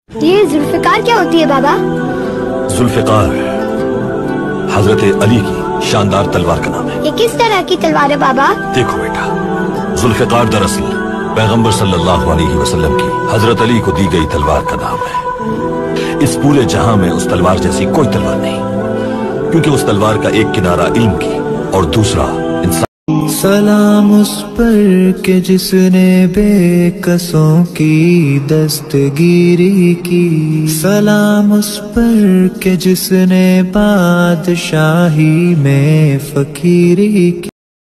ये जुल्फिकार क्या होती है बाबा? जुल्फिकार हजरत अली की शानदार तलवार का नाम है। ये किस तरह की तलवार है बाबा? देखो बेटा, जुल्फिकार दरअसल पैगंबर सल्लल्लाहु अलैहि वसल्लम की हजरत अली को दी गई तलवार का नाम है। इस पूरे जहां में उस तलवार जैसी कोई तलवार नहीं, क्योंकि उस तलवार का एक किनारा इल्म की और दूसरा इंसान। सलाम उस पर के जिसने बेकसों की दस्तगीरी की, सलाम उस पर के जिसने बादशाही में फकीरी की।